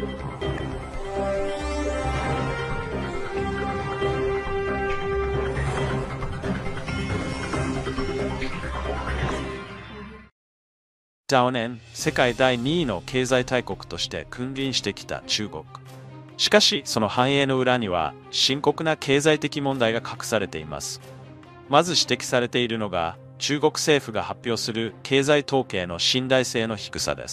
長年、世界第2位の経済大国として君臨してきた中国。しかし、その繁栄の裏には深刻な経済的問題が隠されています。まず指摘されているのが、中国政府が発表する経済統計の信頼性の低さです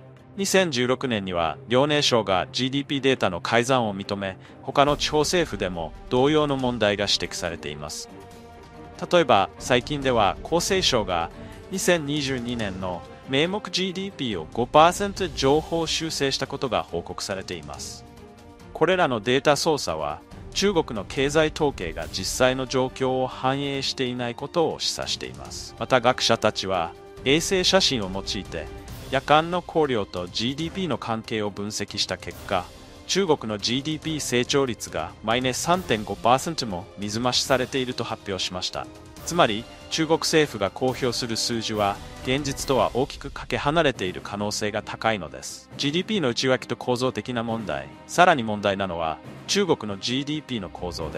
。2016年には、遼寧省が GDP データの改ざんを認め、他の地方政府でも同様の問題が指摘されています。例えば、最近では厚生省が2022年の名目 GDP を 5% 上方修正したことが報告されています。これらのデータ操作は、中国の経済統計が実際の状況を反映していないことを示唆しています。また学者たちは、衛星写真を用いて、夜間の降量と GDP の関係を分析した結果、中国の GDP 成長率がマイナス 3.5% も水増しされていると発表しました。つまり、中国政府が公表する数字は、現実とは大きくかけ離れている可能性が高いのです。GDP の内訳と構造的な問題。さらに問題なのは、中国の GDP の構造です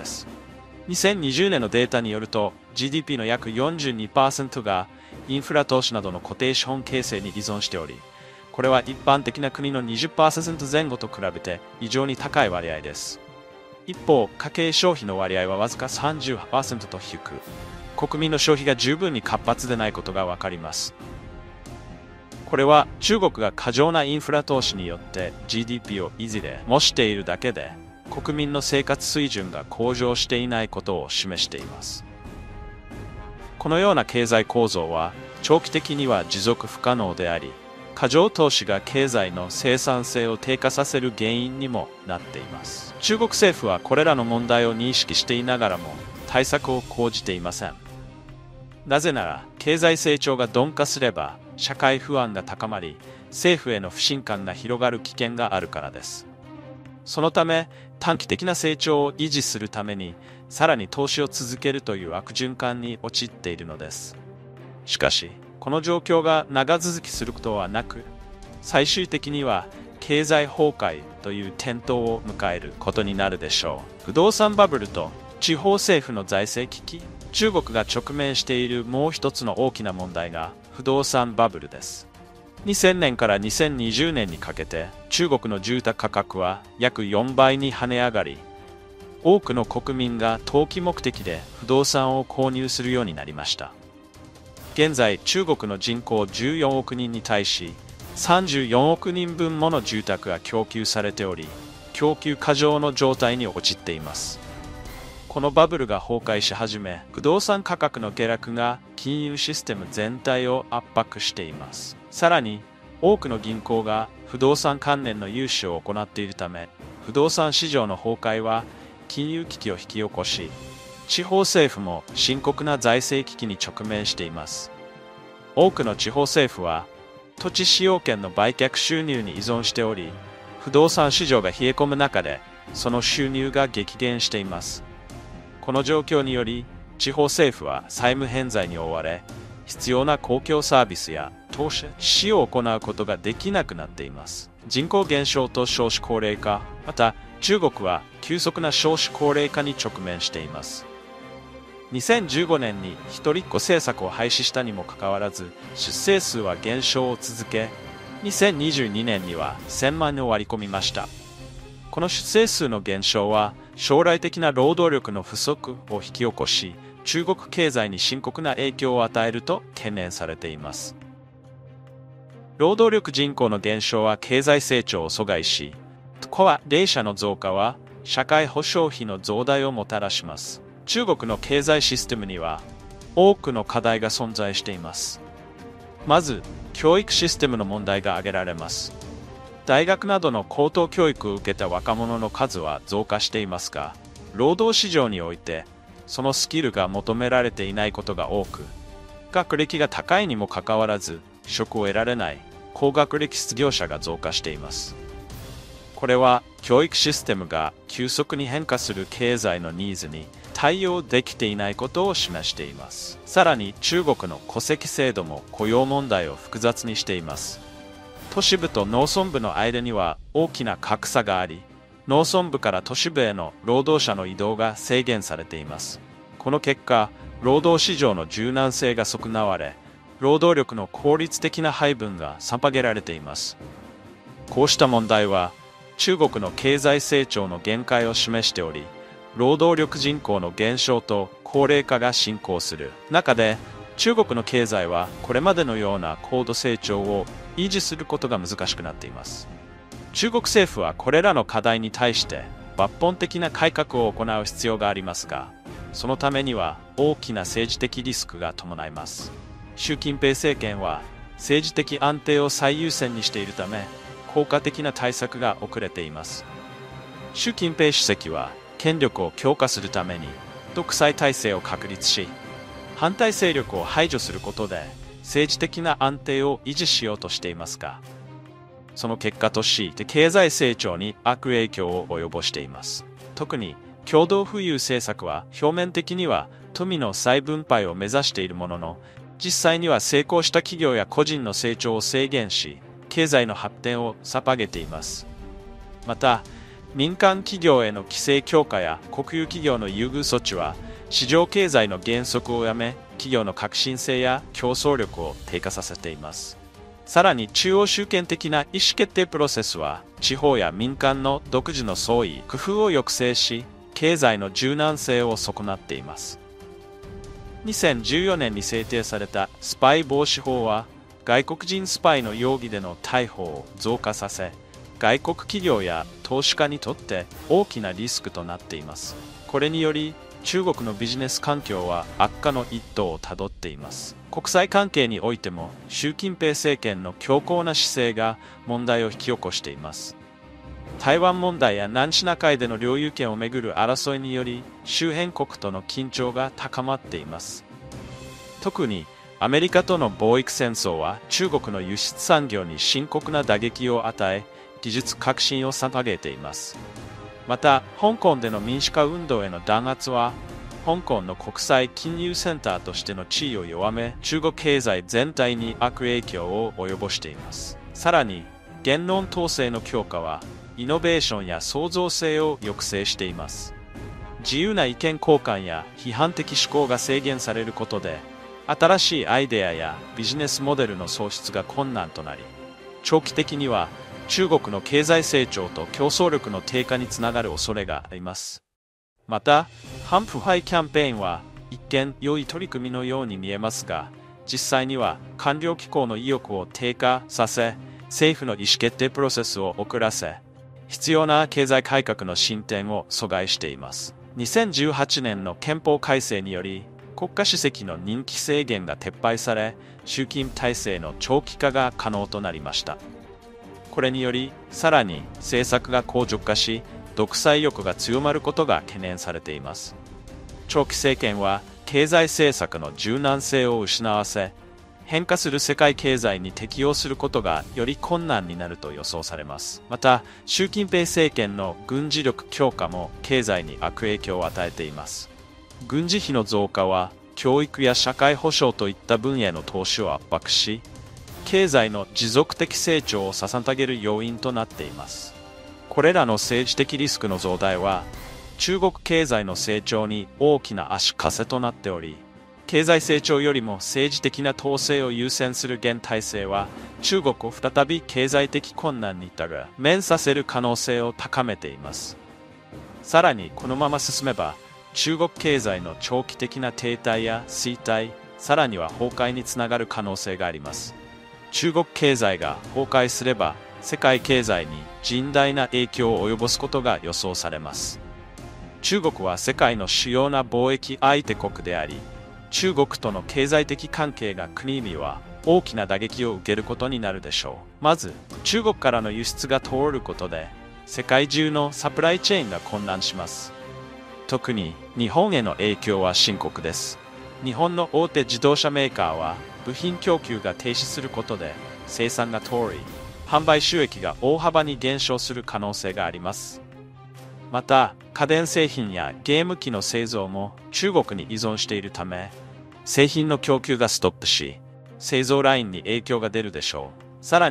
。2020年のデータによると、GDP の約 42% がインフラ投資などの固定資本形成に依存しており、これは一般的な国の 20% 前後と比べて異常に高い割合です。一方、家計消費の割合はわずか 30% と低く、国民の消費が十分に活発でないことがわかります。これは中国が過剰なインフラ投資によって GDP を維持で模しているだけで、国民の生活水準が向上していないことを示しています。このような経済構造は長期的には持続不可能であり、過剰投資が経済の生産性を低下させる原因にもなっています。中国政府はこれらの問題を認識していながらも対策を講じていません。なぜなら、経済成長が鈍化すれば、社会不安が高まり、政府への不信感が広がる危険があるからです。そのため、短期的な成長を維持するために、さらに投資を続けるという悪循環に陥っているのです。しかし、この状況が長続きすることはなく、最終的には経済崩壊という転倒を迎えることになるでしょう。不動産バブルと地方政府の財政危機。中国が直面しているもう一つの大きな問題が不動産バブルです。2000年から2020年にかけて中国の住宅価格は約4倍に跳ね上がり、多くの国民が投機目的で不動産を購入するようになりました。現在、中国の人口14億人に対し、34億人分もの住宅が供給されており、供給過剰の状態に陥っています。このバブルが崩壊し始め、不動産価格の下落が金融システム全体を圧迫しています。さらに、多くの銀行が不動産関連の融資を行っているため、不動産市場の崩壊は金融危機を引き起こし、地方政府も深刻な財政危機に直面しています。多くの地方政府は、土地使用権の売却収入に依存しており、不動産市場が冷え込む中で、その収入が激減しています。この状況により、地方政府は債務偏在に追われ、必要な公共サービスや投資を行うことができなくなっています。人口減少と少子高齢化、また中国は急速な少子高齢化に直面しています。2015年に一人っ子政策を廃止したにもかかわらず、出生数は減少を続け、2022年には1000万人を割り込みました。この出生数の減少は、将来的な労働力の不足を引き起こし、中国経済に深刻な影響を与えると懸念されています。労働力人口の減少は経済成長を阻害し、高齢者の増加は社会保障費の増大をもたらします。中国の経済システムには多くの課題が存在しています。まず、教育システムの問題が挙げられます。大学などの高等教育を受けた若者の数は増加していますが、労働市場においてそのスキルが求められていないことが多く、学歴が高いにもかかわらず職を得られない高学歴失業者が増加しています。これは教育システムが急速に変化する経済のニーズに対応できていないことを示しています。さらに中国の戸籍制度も雇用問題を複雑にしています。 都市部と農村部の間には大きな格差があり、農村部から都市部への労働者の移動が制限されています。この結果、労働市場の柔軟性が損なわれ、労働力の効率的な配分が妨げられています。こうした問題は、中国の経済成長の限界を示しており、労働力人口の減少と高齢化が進行する中で、中国の経済はこれまでのような高度成長を維持することが難しくなっています。中国政府はこれらの課題に対して抜本的な改革を行う必要がありますが、そのためには大きな政治的リスクが伴います。習近平政権は政治的安定を最優先にしているため、効果的な対策が遅れています。習近平主席は権力を強化するために独裁体制を確立し、反対勢力を排除することで政治的な安定を維持しようとしていますが、その結果として経済成長に悪影響を及ぼしています。特に共同富裕政策は表面的には富の再分配を目指しているものの、実際には成功した企業や個人の成長を制限し、経済の発展を妨げています。また、民間企業への規制強化や国有企業の優遇措置は、市場経済の原則をやめ、企業の革新性や競争力を低下させています。さらに中央集権的な意思決定プロセスは、地方や民間の独自の創意、工夫を抑制し、経済の柔軟性を損なっています。2014年に制定されたスパイ防止法は、外国人スパイの容疑での逮捕を増加させ、外国企業や投資家にとって大きなリスクとなっています。これにより、中国のビジネス環境は悪化の一途をたどっています。国際関係においても、習近平政権の強硬な姿勢が問題を引き起こしています。台湾問題や南シナ海での領有権をめぐる争いにより、周辺国との緊張が高まっています。特に、アメリカとの貿易戦争は中国の輸出産業に深刻な打撃を与え、技術革新を妨げています。また、香港での民主化運動への弾圧は、香港の国際金融センターとしての地位を弱め、中国経済全体に悪影響を及ぼしています。さらに、言論統制の強化は、イノベーションや創造性を抑制しています。自由な意見交換や批判的思考が制限されることで、新しいアイデアやビジネスモデルの創出が困難となり、長期的には中国の経済成長と競争力の低下につながる恐れがあります。また、反腐敗キャンペーンは一見良い取り組みのように見えますが、実際には官僚機構の意欲を低下させ、政府の意思決定プロセスを遅らせ、必要な経済改革の進展を阻害しています。2018年の憲法改正により、国家主席の任期制限が撤廃され、習近平体制の長期化が可能となりました。これにより、さらに政策が硬直化し、独裁欲が強まることが懸念されています。長期政権は経済政策の柔軟性を失わせ、変化する世界経済に適応することがより困難になると予想されます。また、習近平政権の軍事力強化も経済に悪影響を与えています。軍事費の増加は教育や社会保障といった分野の投資を圧迫し、経済の持続的成長を妨げる要因となっています。これらの政治的リスクの増大は、中国経済の成長に大きな足かせとなっており、経済成長よりも政治的な統制を優先する現体制は、中国を再び経済的困難に面させる可能性を高めています。さらにこのまま進めば、中国経済の長期的な停滞や衰退、さらには崩壊につながる可能性があります。中国経済が崩壊すれば、世界経済に甚大な影響を及ぼすことが予想されます。中国は世界の主要な貿易相手国であり、中国との経済的関係が国には大きな打撃を受けることになるでしょう。まず、中国からの輸出が通ることで、世界中のサプライチェーンが混乱します。特に日本への影響は深刻です。日本の大手自動車メーカーは部品供給が停止することで生産が通り、販売収益が大幅に減少する可能性があります。また、家電製品やゲーム機の製造も中国に依存しているため、製品の供給がストップし、製造ラインに影響が出るでしょう。さらに、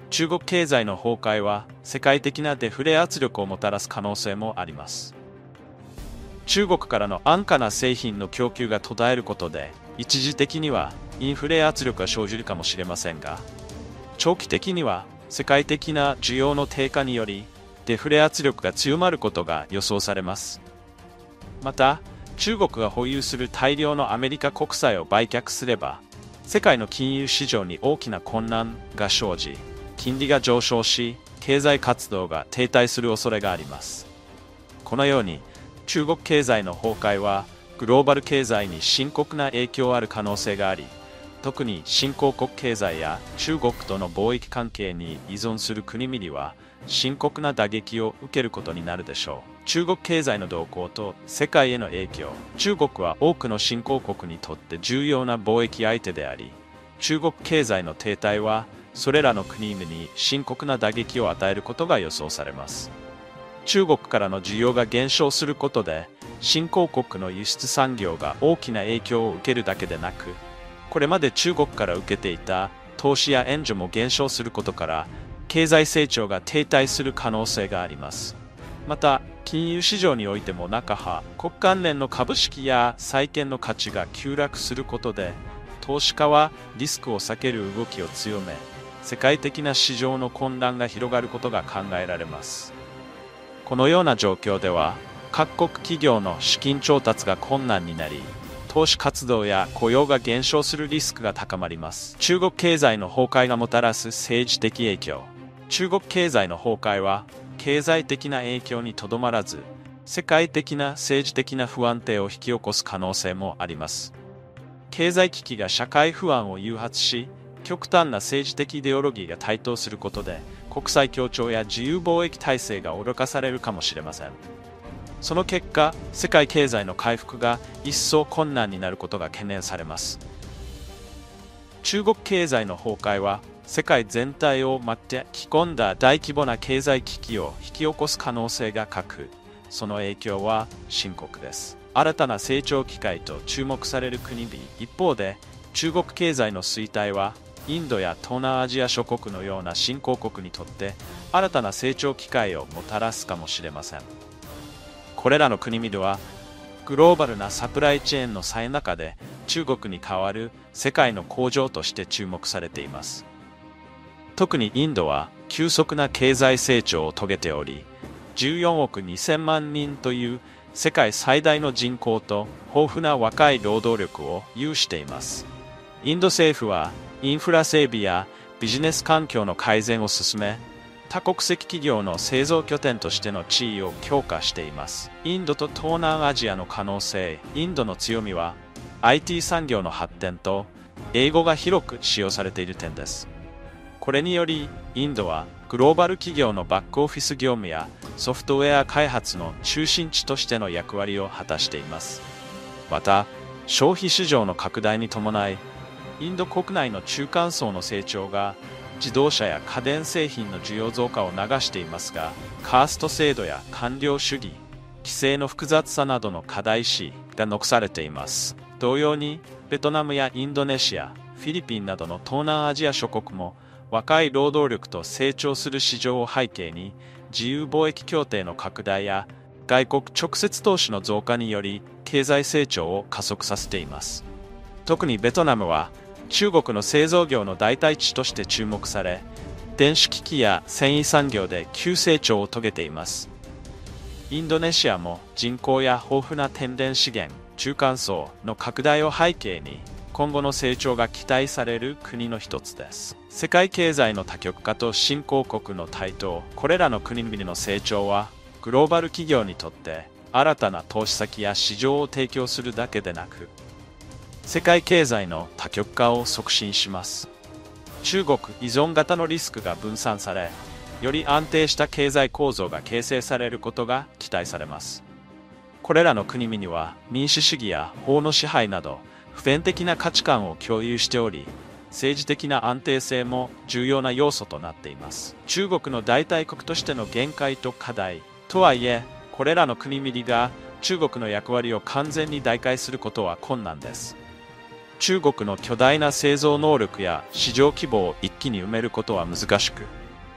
中国経済の崩壊は世界的なデフレ圧力をもたらす可能性もあります。中国からの安価な製品の供給が途絶えることで、一時的にはインフレ圧力が生じるかもしれませんが、長期的には世界的な需要の低下によりデフレ圧力が強まることが予想されます。また、中国が保有する大量のアメリカ国債を売却すれば、世界の金融市場に大きな混乱が生じ、金利が上昇し、経済活動が停滞する恐れがあります。このように、中国経済の崩壊はグローバル経済に深刻な影響ある可能性があり、特に新興国経済や中国との貿易関係に依存する国々は深刻な打撃を受けることになるでしょう。中国経済の動向と世界への影響。中国は多くの新興国にとって重要な貿易相手であり、中国経済の停滞はそれらの国々に深刻な打撃を与えることが予想されます。中国からの需要が減少することで、新興国の輸出産業が大きな影響を受けるだけでなく、これまで中国から受けていた投資や援助も減少することから、経済成長が停滞する可能性があります。また、金融市場においても中派、国関連の株式や債券の価値が急落することで、投資家はリスクを避ける動きを強め、世界的な市場の混乱が広がることが考えられます。このような状況では、各国企業の資金調達が困難になり、投資活動や雇用が減少するリスクが高まります。中国経済の崩壊がもたらす政治的影響。中国経済の崩壊は、経済的な影響にとどまらず、世界的な政治的な不安定を引き起こす可能性もあります。経済危機が社会不安を誘発し、極端な政治的イデオロギーが台頭することで、国際協調や自由貿易体制が脅かされるかもしれません。その結果、世界経済の回復が一層困難になることが懸念されます。中国経済の崩壊は、世界全体を巻き込んだ大規模な経済危機を引き起こす可能性が高く、その影響は深刻です。新たな成長機会と注目される国々。一方で、中国経済の衰退は、インドや東南アジア諸国のような新興国にとって新たな成長機会をもたらすかもしれません。これらの国々はグローバルなサプライチェーンの最中で中国に代わる世界の工場として注目されています。特にインドは急速な経済成長を遂げており、14億2000万人という世界最大の人口と豊富な若い労働力を有しています。インド政府はインフラ整備やビジネス環境の改善を進め、多国籍企業の製造拠点としての地位を強化しています。インドと東南アジアの可能性。インドの強みは IT 産業の発展と英語が広く使用されている点です。これにより、インドはグローバル企業のバックオフィス業務やソフトウェア開発の中心地としての役割を果たしています。また、消費市場の拡大に伴い、インド国内の中間層の成長が自動車や家電製品の需要増加を流していますが、カースト制度や官僚主義、規制の複雑さなどの課題視が残されています。同様に、ベトナムやインドネシア、フィリピンなどの東南アジア諸国も若い労働力と成長する市場を背景に、自由貿易協定の拡大や外国直接投資の増加により経済成長を加速させています。特にベトナムは中国の製造業の代替地として注目され、電子機器や繊維産業で急成長を遂げています。インドネシアも人口や豊富な天然資源、中間層の拡大を背景に、今後の成長が期待される国の一つです。世界経済の多極化と新興国の台頭、これらの国々の成長は、グローバル企業にとって新たな投資先や市場を提供するだけでなく、世界経済の多極化を促進します。中国依存型のリスクが分散され、より安定した経済構造が形成されることが期待されます。これらの国々には民主主義や法の支配など普遍的な価値観を共有しており、政治的な安定性も重要な要素となっています。中国の代替国としての限界と課題、とはいえ、これらの国々が中国の役割を完全に代替することは困難です。中国の巨大な製造能力や市場規模を一気に埋めることは難しく、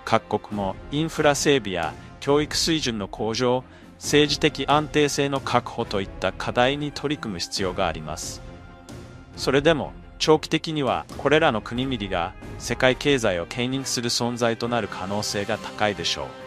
各国もインフラ整備や教育水準の向上、政治的安定性の確保といった課題に取り組む必要があります。それでも、長期的にはこれらの国々が世界経済を牽引する存在となる可能性が高いでしょう。